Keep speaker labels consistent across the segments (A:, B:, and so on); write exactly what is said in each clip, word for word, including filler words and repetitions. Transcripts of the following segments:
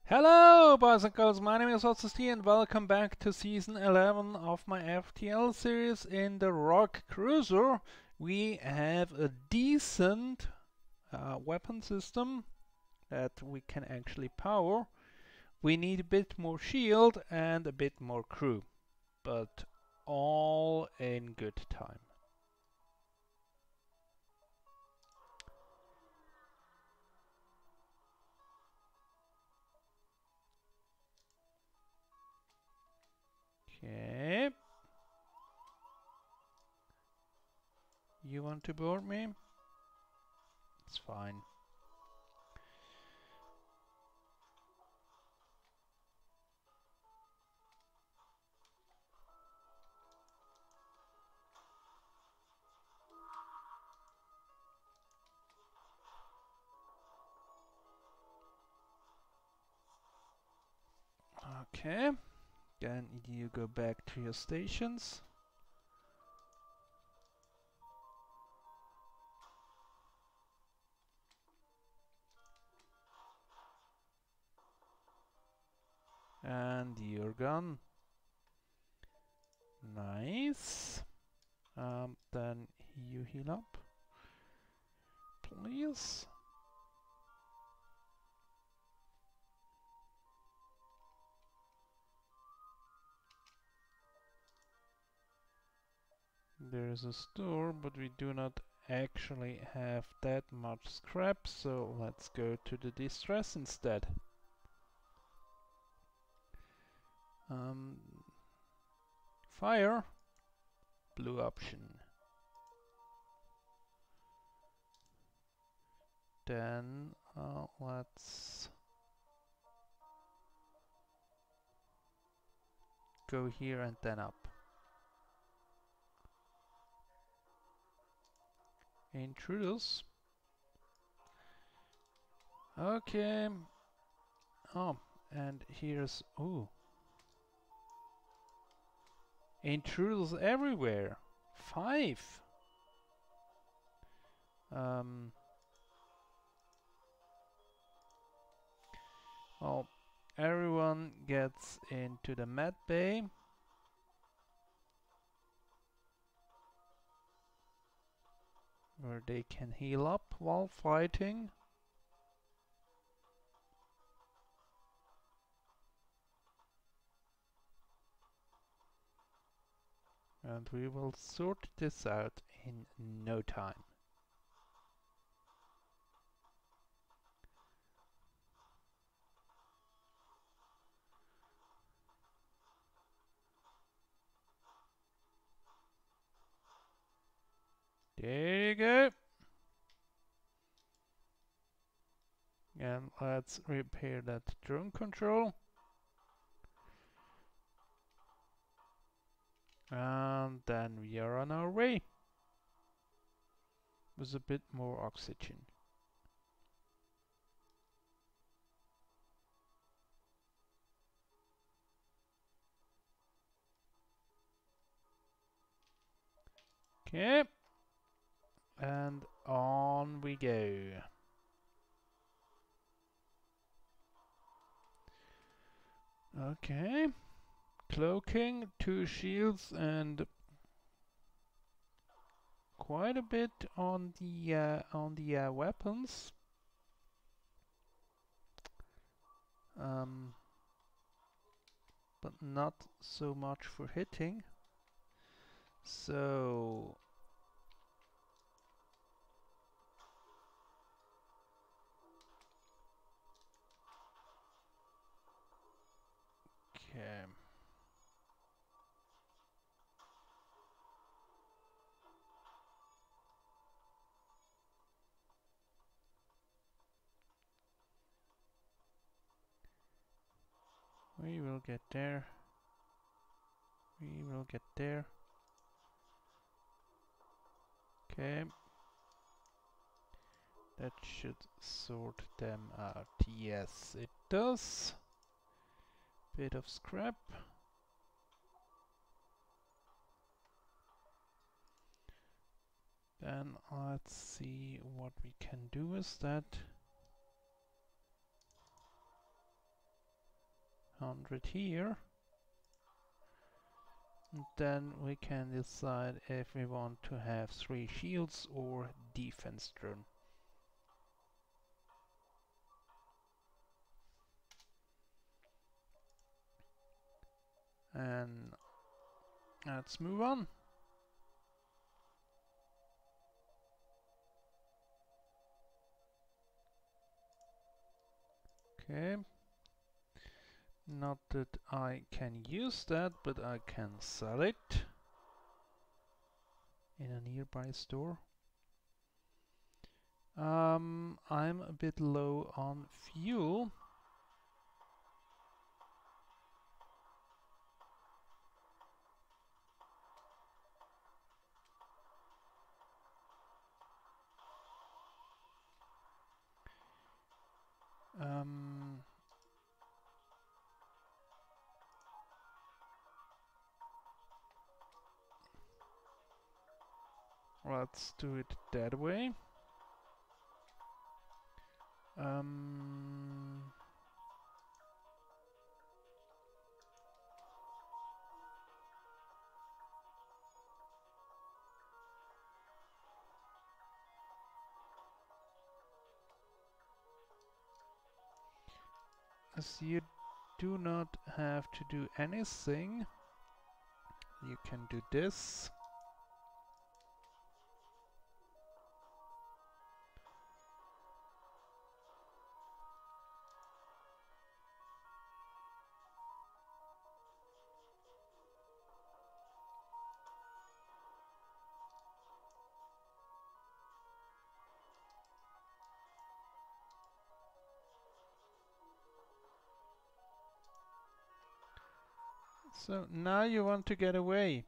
A: Hello, boys and girls. My name is Zoltan and welcome back to season eleven of my F T L series. In the Rock Kruiser, we have a decent uh, weapon system that we can actually power. We need a bit more shield and a bit more crew, but all in good time. Okay. You want to board me? It's fine. Okay. Then you go back to your stations. And you're gone. Nice. Um, then you heal up, please. There's a store, but we do not actually have that much scrap, so let's go to the distress instead. Um, fire, blue option. Then uh, let's go here and then up. Intruders. Okay. Oh, and here's oh. Intruders everywhere. Five. Um. Well, everyone gets into the med bay. Where they can heal up while fighting. And we will sort this out in no time. There you go. And let's repair that drone control. And then we are on our way. With a bit more oxygen. Okay. And on we go. Okay. Cloaking, two shields, and quite a bit on the uh, on the uh, weapons. Um, but not so much for hitting. So okay. We will get there. We will get there. Okay. That should sort them out. Yes, it does. Bit of scrap. Then let's see what we can do with that. hundred here. And then we can decide if we want to have three shields or defense drone. And let's move on. Okay. Not that I can use that, but I can sell it in a nearby store. Um, I'm a bit low on fuel. Um, let's do it that way. Um, as you do not have to do anything, you can do this. So now you want to get away.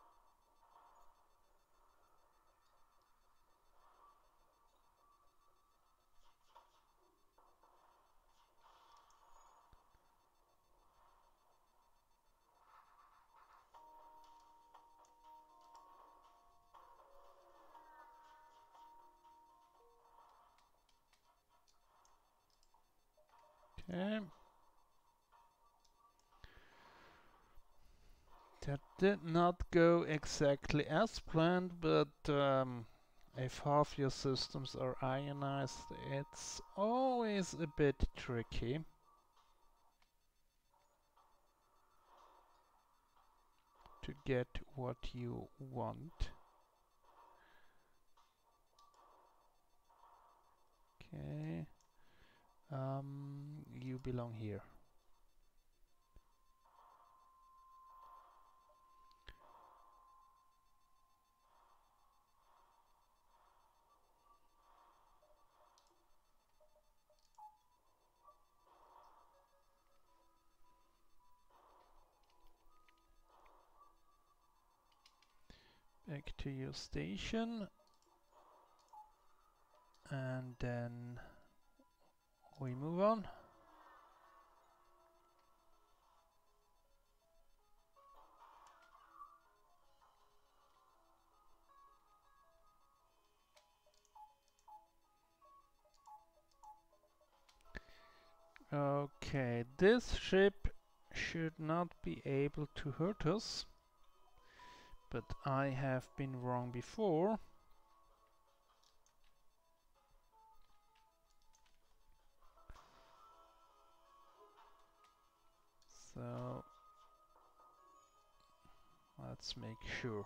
A: Okay. That did not go exactly as planned, but um, if half your systems are ionized, it's always a bit tricky to get what you want. Okay. Um, you belong here. Back to your station. And then we move on. Okay, this ship should not be able to hurt us, but I have been wrong before. So let's make sure.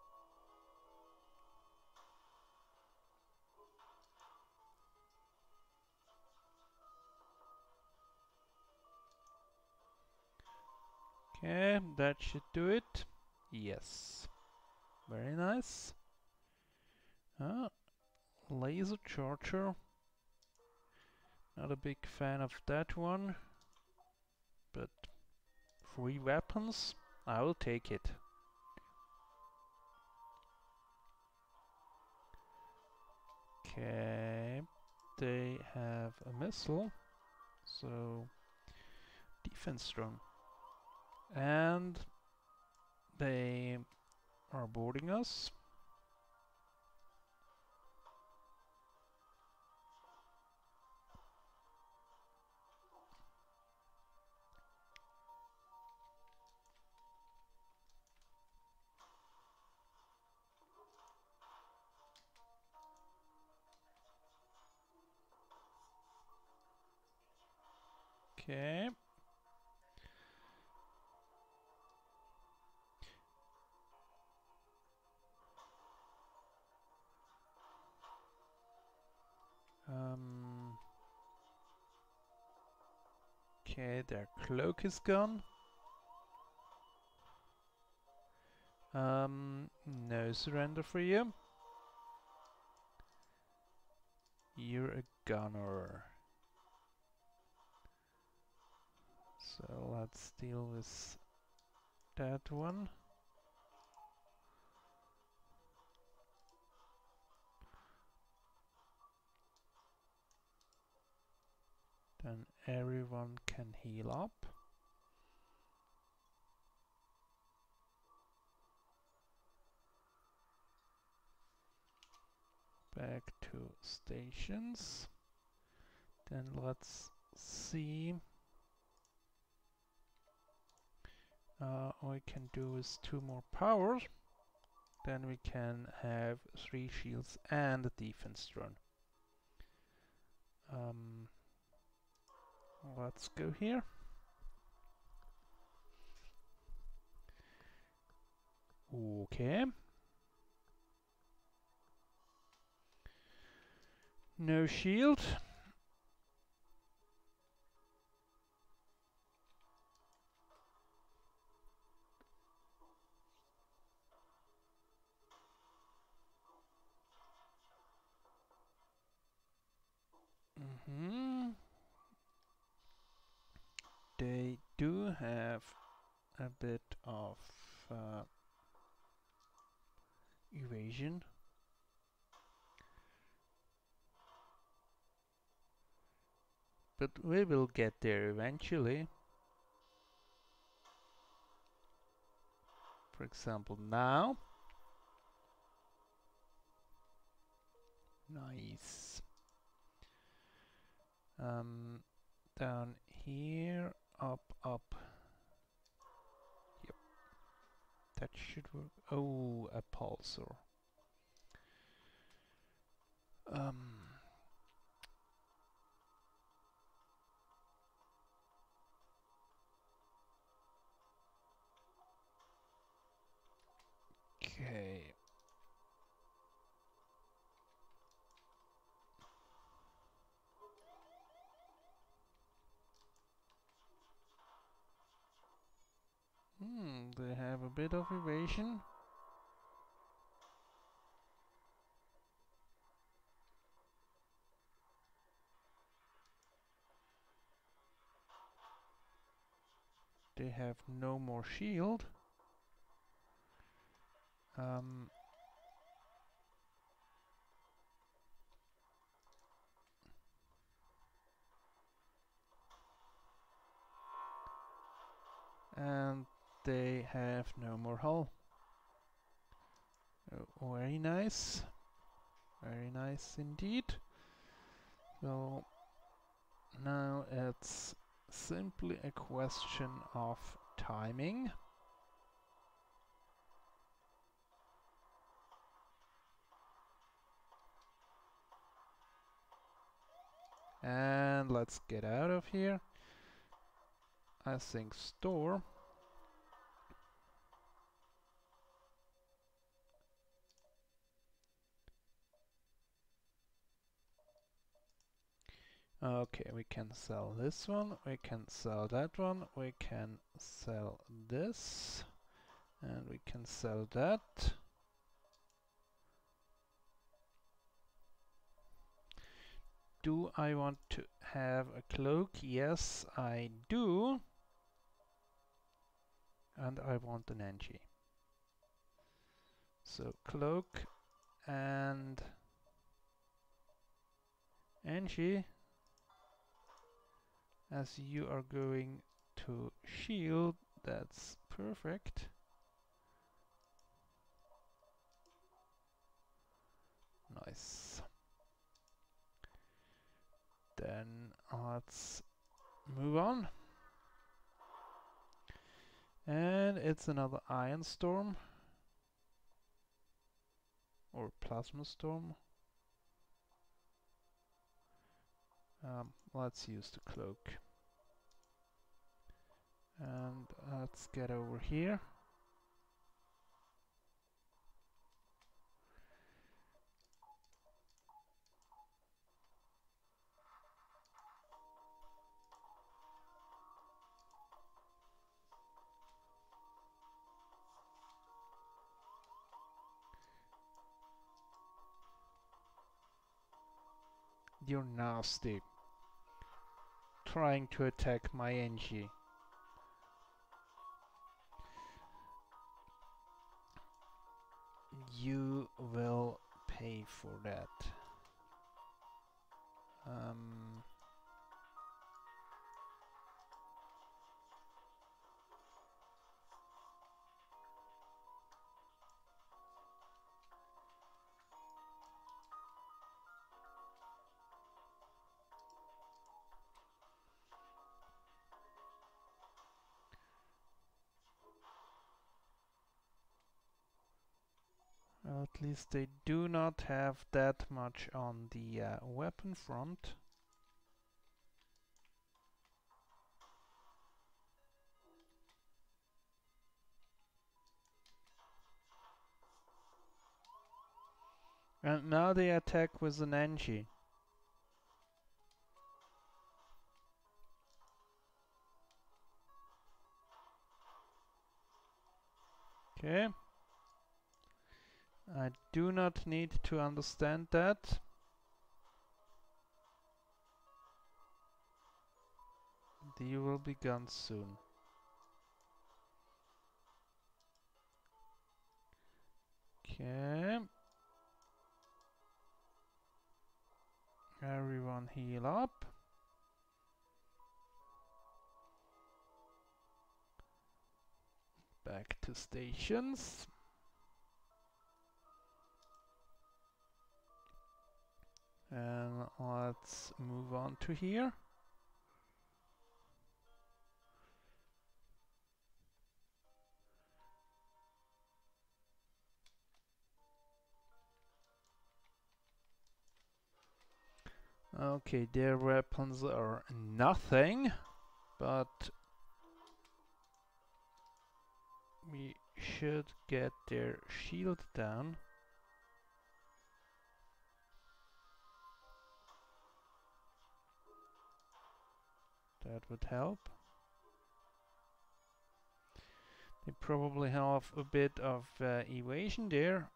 A: Okay, that should do it. Yes. Very nice. Ah, laser charger. Not a big fan of that one, but free weapons, I will take it. Okay, they have a missile, so defense drone. And they are boarding us. Okay. Um, okay, their cloak is gone. Um, no surrender for you. You're a gunner. So let's deal with that one. Then everyone can heal up. Back to stations. Then let's see. Uh, all we can do is two more powers. Then we can have three shields and a defense drone. Um, let's go here. Okay. No shield. Mm-hmm. They do have a bit of uh, evasion. But we will get there eventually. For example, now. Nice. Um, down here, up, up. Yep. That should work. Oh, a pulsar. Um. Okay. Hmm, they have a bit of evasion. They have no more shield. Um, and they have no more hull. Oh, very nice. Very nice indeed. So now it's simply a question of timing. And let's get out of here. I think store. Okay, we can sell this one, we can sell that one, we can sell this, and we can sell that. Do I want to have a cloak? Yes, I do. And I want an Engi. So cloak and Engi. As you are going to shield, that's perfect. Nice. Then let's move on. And it's another ion storm. Or plasma storm. Um, let's use the cloak. And let's get over here. You're nasty. Trying to attack my Engi. You will pay for that. Um, well, at least they do not have that much on the uh, weapon front. And now they attack with an Engi. Okay. I do not need to understand that. You will be gone soon. Okay. Everyone heal up. Back to stations. And let's move on to here. Okay, their weapons are nothing, but we should get their shield down. That would help. They probably have a bit of uh, evasion there.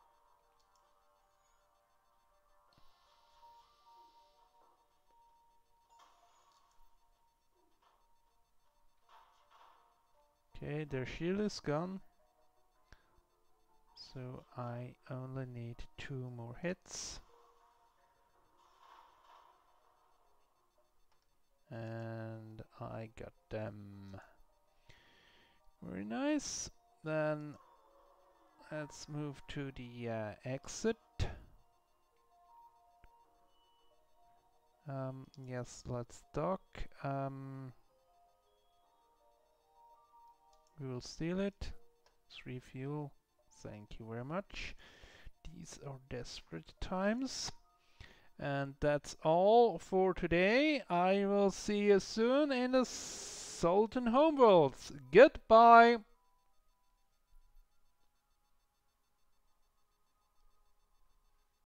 A: Okay, their shield is gone. So I only need two more hits. And I got them. Very nice. Then let's move to the uh, exit. Um, yes, let's dock. Um, we will steal it. Let's refuel. Thank you very much. These are desperate times. And that's all for today. I will see you soon in the Zoltan homeworlds. Goodbye!